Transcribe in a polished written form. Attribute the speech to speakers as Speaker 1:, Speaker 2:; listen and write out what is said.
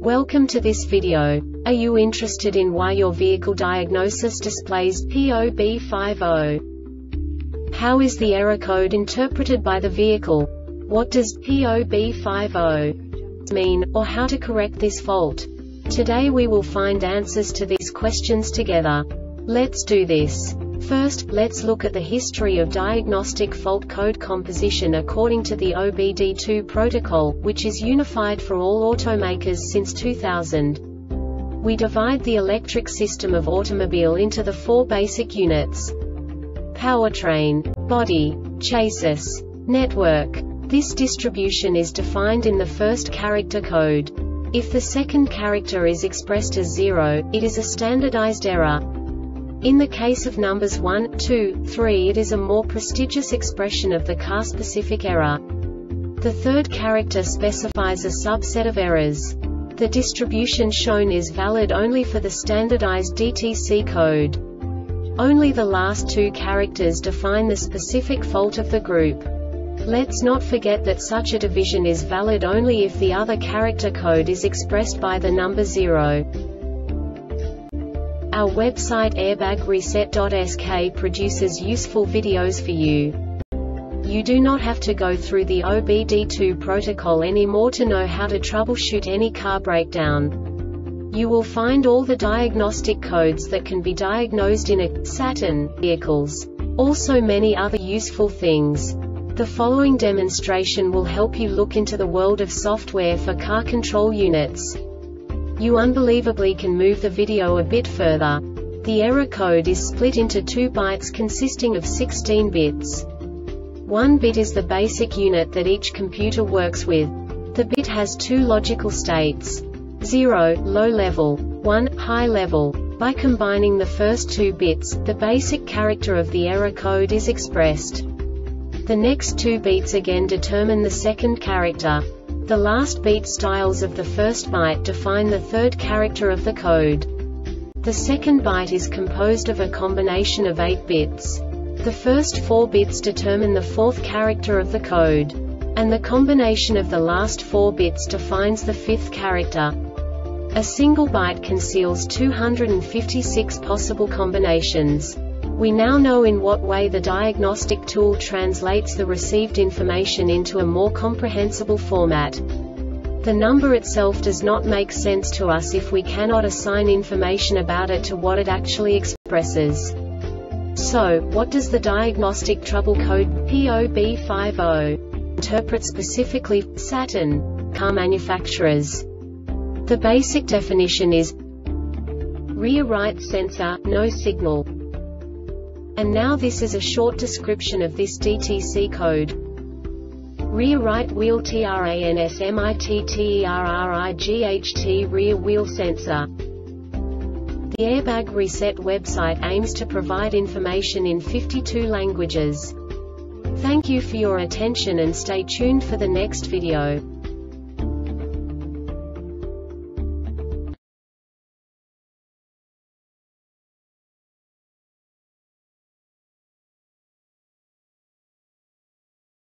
Speaker 1: Welcome to this video. Are you interested in why your vehicle diagnosis displays P0B50? How is the error code interpreted by the vehicle? What does P0B50 mean, or how to correct this fault? Today we will find answers to these questions together. Let's do this. First, let's look at the history of diagnostic fault code composition according to the OBD2 protocol, which is unified for all automakers since 2000. We divide the electric system of automobile into the four basic units: powertrain, body, chassis, network. This distribution is defined in the first character code. If the second character is expressed as 0, it is a standardized error. In the case of numbers 1, 2, 3, it is a more prestigious expression of the car-specific error. The third character specifies a subset of errors. The distribution shown is valid only for the standardized DTC code. Only the last two characters define the specific fault of the group. Let's not forget that such a division is valid only if the other character code is expressed by the number 0. Our website airbagreset.sk produces useful videos for you. You do not have to go through the OBD2 protocol anymore to know how to troubleshoot any car breakdown. You will find all the diagnostic codes that can be diagnosed in a Saturn vehicles. Also many other useful things. The following demonstration will help you look into the world of software for car control units. You unbelievably can move the video a bit further. The error code is split into 2 bytes consisting of 16 bits. 1 bit is the basic unit that each computer works with. The bit has 2 logical states: 0, low level, 1, high level. By combining the first 2 bits, the basic character of the error code is expressed. The next 2 beats again determine the second character. The last beat styles of the first byte define the third character of the code. The second byte is composed of a combination of 8 bits. The first 4 bits determine the fourth character of the code. And the combination of the last 4 bits defines the fifth character. A single byte conceals 256 possible combinations. We now know in what way the diagnostic tool translates the received information into a more comprehensible format. The number itself does not make sense to us if we cannot assign information about it to what it actually expresses. So, what does the diagnostic trouble code P0B50 interpret specifically for Saturn car manufacturers? The basic definition is rear right sensor, no signal. And now this is a short description of this DTC code. Rear right wheel transmitterIGHT rear wheel sensor. The Airbag Reset website aims to provide information in 52 languages. Thank you for your attention and stay tuned for the next video.